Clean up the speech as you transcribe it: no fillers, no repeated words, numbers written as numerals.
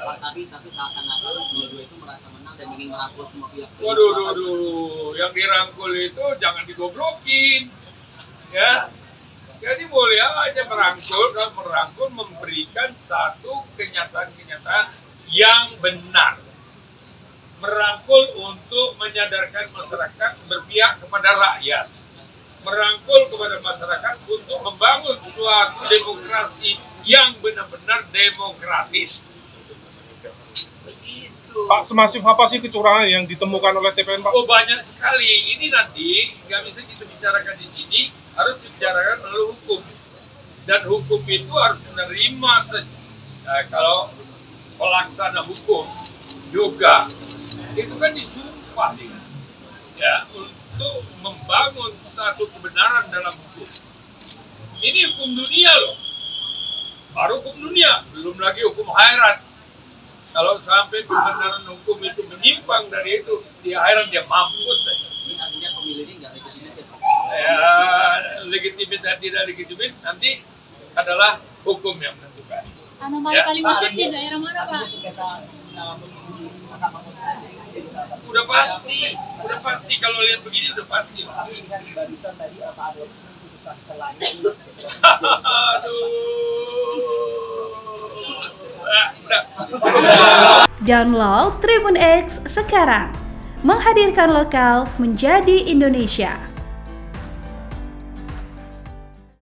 Tapi seakan-akan dua-dua itu merasa menang dan ingin merangkul semua pihak. Waduh, yang dirangkul itu jangan digoblokin, ya. Jadi boleh aja merangkul, kalau merangkul memberikan satu kenyataan-kenyataan yang benar. Merangkul untuk menyadarkan masyarakat berpihak kepada rakyat. Merangkul kepada masyarakat untuk membangun suatu demokrasi yang benar-benar demokratis. Begitu. Pak, semasif apa sih kecurangan yang ditemukan oleh TPN, Pak? Oh, banyak sekali. Ini nanti nggak bisa kita bicarakan di sini, harus dibicarakan melalui hukum. Dan hukum itu harus menerima kalau pelaksana hukum juga itu kan disumpah ya untuk membangun satu kebenaran dalam hukum. Ini hukum dunia loh, baru hukum dunia, belum lagi hukum akhirat. Kalau sampai kebenaran hukum itu menyimpang dari itu, di akhirat dia mampus saja. Ini artinya pemilih ini nggak legitimate ya, Pak? Ya, legitimit dan tidak legitimit nanti adalah hukum yang menentukan. Anomali Ya. paling masif di daerah mana, Pak? Udah pasti kalau lihat begini udah pasti. Aduh. Udah. Download Tribun X sekarang, menghadirkan lokal menjadi Indonesia.